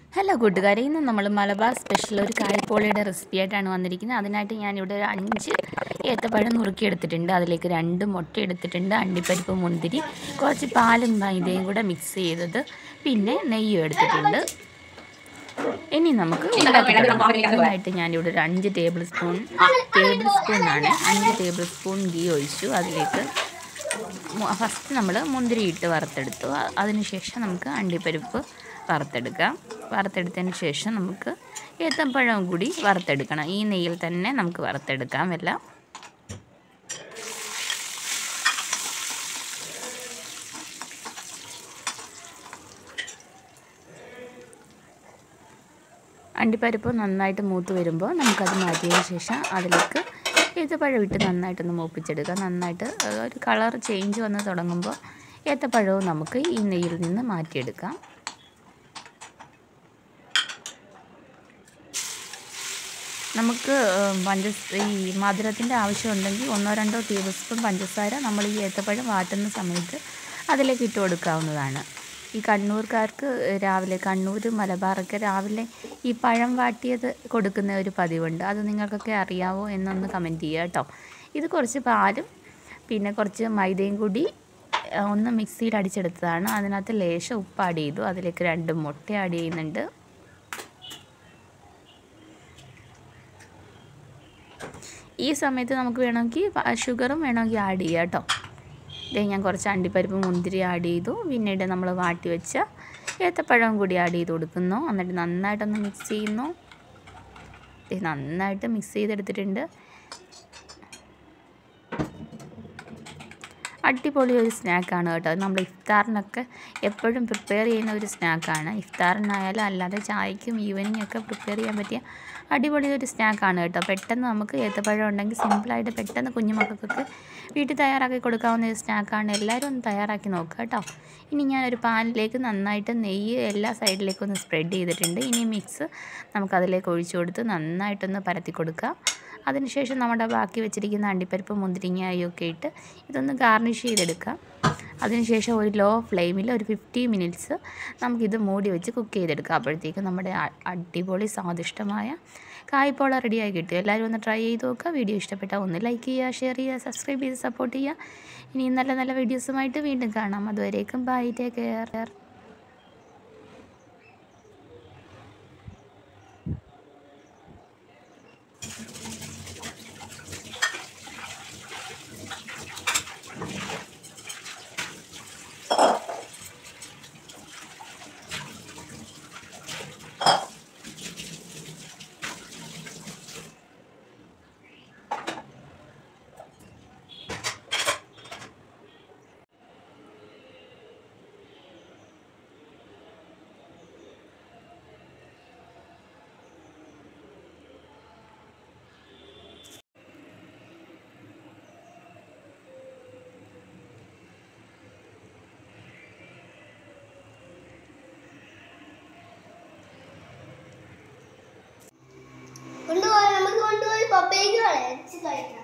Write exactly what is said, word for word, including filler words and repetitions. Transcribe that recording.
Hello കൂട്ടുകാരെ, ഇന്ന് നമ്മൾ മലബാർ സ്പെഷ്യൽ ഒരു കായ്പോളയുടെ റെസിപ്പി ആയിട്ടാണ് വന്നിരിക്കുന്നത്. അതിനായിട്ട് ഞാനിവിടെ ഒരു അഞ്ച് ഏത്തപ്പഴം നുറുക്കിയെടുത്തിട്ടുണ്ട്. അതിലേക്ക് രണ്ട് മുട്ട എടുത്തിട്ടുണ്ട്, അണ്ടിപ്പരിപ്പ്, മുന്തിരി, കുറച്ച് പാലും മൈദയും കൂടെ മിക്സ് ചെയ്തത്, പിന്നെ നെയ്യും എടുത്തിട്ടുണ്ട്. ഇനി നമുക്ക് അതിനായിട്ട് ഞാനിവിടെ ഒരു അഞ്ച് ടേബിൾ സ്പൂൺ ടേബിൾ സ്പൂണാണ് അഞ്ച് ടേബിൾ സ്പൂൺ ഗീ ഒഴിച്ചു. അതിലേക്ക് ഫസ്റ്റ് നമ്മൾ മുന്തിരി ഇട്ട് വറുത്തെടുത്തു. അതിനുശേഷം നമുക്ക് അണ്ടിപ്പരിപ്പ് വറുത്തെടുക്കാം. വറുത്തെടുത്തതിന് ശേഷം നമുക്ക് ഏത്തപ്പഴവും കൂടി വറുത്തെടുക്കണം. ഈ നെയ്യിൽ തന്നെ നമുക്ക് വറുത്തെടുക്കാം എല്ലാം. അണ്ടിപ്പരിപ്പ് നന്നായിട്ട് മൂത്ത് വരുമ്പോൾ നമുക്കത് മാറ്റിയതിന് ശേഷം അതിലേക്ക് ഏത്തപ്പഴം ഇട്ട് നന്നായിട്ടൊന്ന് മൂപ്പിച്ചെടുക്കുക. നന്നായിട്ട് ഒരു കളർ ചേഞ്ച് വന്ന് തുടങ്ങുമ്പോൾ ഏത്തപ്പഴവും നമുക്ക് ഈ നെയ്യിൽ നിന്ന് മാറ്റിയെടുക്കാം. നമുക്ക് പഞ്ചസാര ഈ മധുരത്തിൻ്റെ ആവശ്യമുണ്ടെങ്കിൽ ഒന്നോ രണ്ടോ ടേബിൾ സ്പൂൺ പഞ്ചസാര നമ്മൾ ഈ ഏത്തപ്പഴം വാട്ടുന്ന സമയത്ത് അതിലേക്ക് ഇട്ട് കൊടുക്കാവുന്നതാണ്. ഈ കണ്ണൂർക്കാർക്ക് രാവിലെ, കണ്ണൂർ മലബാറൊക്കെ രാവിലെ ഈ പഴം വാട്ടിയത് കൊടുക്കുന്ന ഒരു പതിവുണ്ട്. അത് നിങ്ങൾക്കൊക്കെ അറിയാവോ എന്നൊന്ന് കമൻറ്റ് ചെയ്യുക കേട്ടോ. ഇത് കുറച്ച് പാലും പിന്നെ കുറച്ച് മൈദയും കൂടി ഒന്ന് മിക്സിയിൽ അടിച്ചെടുത്തതാണ്. അതിനകത്ത് ലേശം ഉപ്പ് ആഡ് ചെയ്തു. അതിലേക്ക് രണ്ട് മുട്ട ആഡ് ചെയ്യുന്നുണ്ട്. ഈ സമയത്ത് നമുക്ക് വേണമെങ്കിൽ ഷുഗറും വേണമെങ്കിൽ ആഡ് ചെയ്യാം കേട്ടോ. ഇതേ ഞാൻ കുറച്ച് അണ്ടിപ്പരിപ്പ്, മുന്തിരി ആഡ് ചെയ്തു. പിന്നീട് നമ്മൾ വാട്ടി വെച്ച ഏത്തപ്പഴവും കൂടി ആഡ് ചെയ്ത് കൊടുക്കുന്നു. എന്നിട്ട് നന്നായിട്ടൊന്ന് മിക്സ് ചെയ്യുന്നു. നന്നായിട്ട് മിക്സ് ചെയ്തെടുത്തിട്ടുണ്ട്. അടിപൊളി ഒരു സ്നാക്കാണ് കേട്ടോ. നമ്മൾ ഇഫ്താറിനൊക്കെ എപ്പോഴും പ്രിപ്പയർ ചെയ്യുന്ന ഒരു സ്നാക്കാണ്. ഇഫ്താറിനായാലും അല്ലാതെ ചായക്കും ഈവനിങ് ഒക്കെ പ്രിപ്പയർ ചെയ്യാൻ പറ്റിയ അടിപൊളി ഒരു സ്നാക്കാണ് കേട്ടോ. പെട്ടെന്ന് നമുക്ക് ഏത്തപ്പഴം ഉണ്ടെങ്കിൽ സിമ്പിളായിട്ട് പെട്ടെന്ന് കുഞ്ഞുമക്കൾക്കൊക്കെ വീട്ടിൽ തയ്യാറാക്കി കൊടുക്കാവുന്ന ഒരു സ്നാക്കാണ്. എല്ലാവരും ഒന്ന് തയ്യാറാക്കി നോക്കുക കേട്ടോ. ഇനി ഞാനൊരു പാനിലേക്ക് നന്നായിട്ട് നെയ്യ് എല്ലാ സൈഡിലേക്കും ഒന്ന് സ്പ്രെഡ് ചെയ്തിട്ടുണ്ട്. ഇനി മിക്സ് നമുക്കതിലേക്ക് ഒഴിച്ചു കൊടുത്ത് നന്നായിട്ടൊന്ന് പരത്തി കൊടുക്കുക. അതിനുശേഷം നമ്മുടെ ബാക്കി വെച്ചിരിക്കുന്ന അണ്ടിപ്പരിപ്പ്, മുന്തിരിങ്ങയും ഒക്കെ ഇട്ട് ഇതൊന്ന് ഗാർണിഷ് ചെയ്തെടുക്കാം. അതിനുശേഷം ഒരു ലോ ഫ്ലെയിമിൽ ഒരു ഫിഫ്റ്റി മിനിറ്റ്സ് നമുക്കിത് മൂടി വെച്ച് കുക്ക് ചെയ്തെടുക്കാം. അപ്പോഴത്തേക്കും നമ്മുടെ അടിപൊളി സ്വാദിഷ്ടമായ കായ്പോള റെഡിയായി കിട്ടും. എല്ലാവരും ഒന്ന് ട്രൈ ചെയ്ത് നോക്കുക. വീഡിയോ ഇഷ്ടപ്പെട്ടാൽ ഒന്ന് ലൈക്ക് ചെയ്യുക, ഷെയർ ചെയ്യുക, സബ്സ്ക്രൈബ് ചെയ്ത് സപ്പോർട്ട് ചെയ്യുക. ഇനി നല്ല നല്ല വീഡിയോസുമായിട്ട് വീണ്ടും കാണാം. അതുവരേക്കും ബൈ, ടേക്ക് കെയർ. കൊണ്ടുപോയി നമുക്ക് കൊണ്ടുപോയി പപ്പയ്ക്ക് കളയാം.